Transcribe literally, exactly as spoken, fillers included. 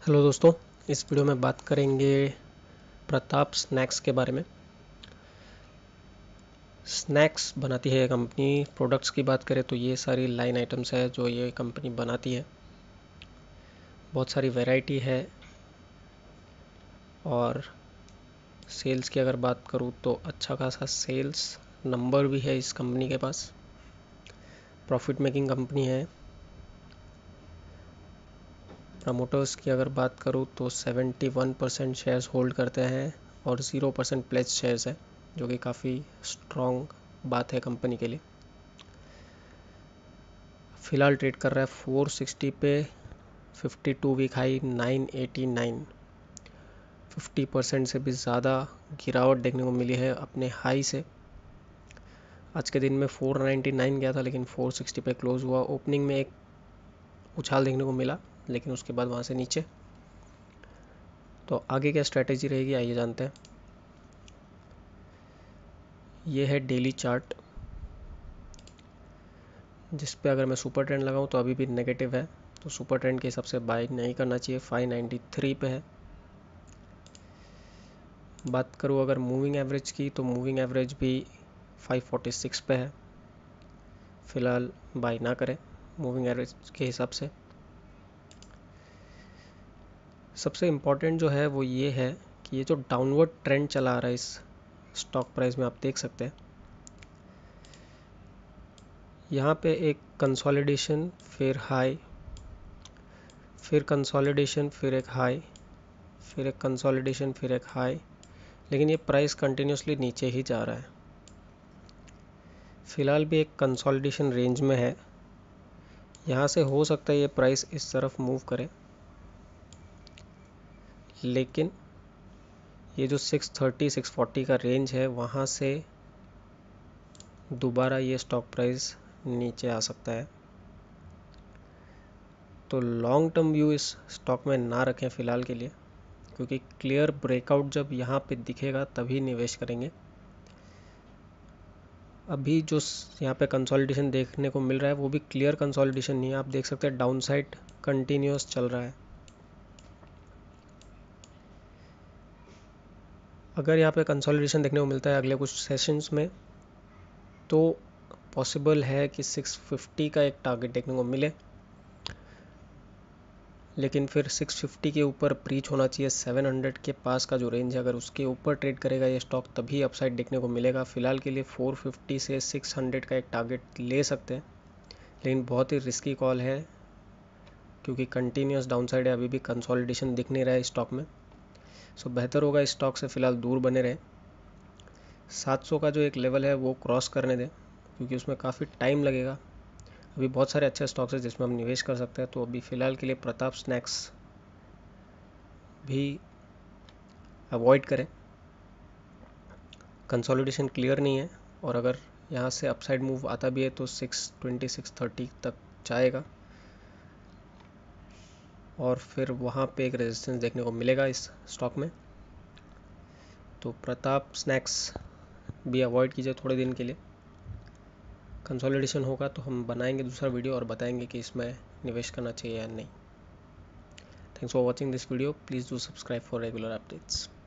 Hello दोस्तों, इस video में बात करेंगे प्रताप स्नैक्स के बारे में। स्नैक्स बनाती है कंपनी। प्रोडक्ट्स की बात करें तो ये सारी लाइन आइटम्स है जो ये कंपनी बनाती है। बहुत सारी वैरायटी है और सेल्स की अगर बात करूँ तो अच्छा खासा सेल्स नंबर भी है इस कंपनी के पास। प्रॉफिट मेकिंग कंपनी है। प्रमोटर्स की अगर बात करूँ तो इकहत्तर परसेंट शेयर्स होल्ड करते हैं और ज़ीरो परसेंट प्लेज शेयर्स है, जो कि काफ़ी स्ट्रॉन्ग बात है कंपनी के लिए। फ़िलहाल ट्रेड कर रहा है चार सौ साठ पे, बावन वीक हाई नौ सौ नवासी। पचास परसेंट से भी ज़्यादा गिरावट देखने को मिली है अपने हाई से। आज के दिन में चार सौ निन्यानवे गया था, लेकिन चार सौ साठ पे क्लोज हुआ। ओपनिंग में एक उछाल देखने को मिला, लेकिन उसके बाद वहाँ से नीचे। तो आगे क्या स्ट्रैटेजी रहेगी, आइए जानते हैं। ये है डेली चार्ट, जिस पे अगर मैं सुपर ट्रेंड लगाऊं तो अभी भी नेगेटिव है, तो सुपर ट्रेंड के हिसाब से बाय नहीं करना चाहिए। पाँच सौ तिरानवे पे है। बात करूं अगर मूविंग एवरेज की, तो मूविंग एवरेज भी पाँच सौ छियालीस पे है। फ़िलहाल बाय ना करें मूविंग एवरेज के हिसाब से। सबसे इम्पॉर्टेंट जो है वो ये है कि ये जो डाउनवर्ड ट्रेंड चला आ रहा है इस स्टॉक प्राइस में, आप देख सकते हैं यहाँ पे एक कंसोलिडेशन, फिर हाई, फिर कंसोलिडेशन, फिर एक हाई, फिर एक कंसोलिडेशन, फिर एक हाई, लेकिन ये प्राइस कंटिन्यूसली नीचे ही जा रहा है। फ़िलहाल भी एक कंसोलिडेशन रेंज में है। यहाँ से हो सकता है ये प्राइस इस तरफ मूव करे, लेकिन ये जो छह सौ तीस, छह सौ चालीस का रेंज है, वहाँ से दोबारा ये स्टॉक प्राइस नीचे आ सकता है। तो लॉन्ग टर्म व्यू इस स्टॉक में ना रखें फ़िलहाल के लिए, क्योंकि क्लियर ब्रेकआउट जब यहाँ पे दिखेगा तभी निवेश करेंगे। अभी जो यहाँ पे कंसोलिडेशन देखने को मिल रहा है वो भी क्लियर कंसोलिडेशन नहीं है। आप देख सकते हैं डाउन साइड कंटिन्यूस चल रहा है। अगर यहाँ पे कंसोलिडेशन देखने को मिलता है अगले कुछ सेशंस में, तो पॉसिबल है कि छह सौ पचास का एक टारगेट देखने को मिले, लेकिन फिर छह सौ पचास के ऊपर ब्रीच होना चाहिए। सात सौ के पास का जो रेंज है, अगर उसके ऊपर ट्रेड करेगा ये स्टॉक तभी अपसाइड देखने को मिलेगा। फ़िलहाल के लिए चार सौ पचास से छह सौ का एक टारगेट ले सकते हैं, लेकिन बहुत ही रिस्की कॉल है, क्योंकि कंटिन्यूस डाउनसाइड है। अभी भी कंसोलिडेशन दिख नहीं रहा है स्टॉक में। सो बेहतर होगा इस स्टॉक से फ़िलहाल दूर बने रहें। सात सौ का जो एक लेवल है वो क्रॉस करने दें, क्योंकि उसमें काफ़ी टाइम लगेगा। अभी बहुत सारे अच्छे स्टॉक्स हैं जिसमें हम निवेश कर सकते हैं। तो अभी फ़िलहाल के लिए प्रताप स्नैक्स भी अवॉइड करें। कंसोलिडेशन क्लियर नहीं है, और अगर यहाँ से अपसाइड मूव आता भी है तो छह बीस, छह तीस तक जाएगा, और फिर वहाँ पे एक रेजिस्टेंस देखने को मिलेगा इस स्टॉक में। तो प्रताप स्नैक्स भी अवॉइड कीजिए थोड़े दिन के लिए। कंसोलिडेशन होगा तो हम बनाएंगे दूसरा वीडियो और बताएंगे कि इसमें निवेश करना चाहिए या नहीं। Thanks for watching this video. Please do subscribe for regular updates.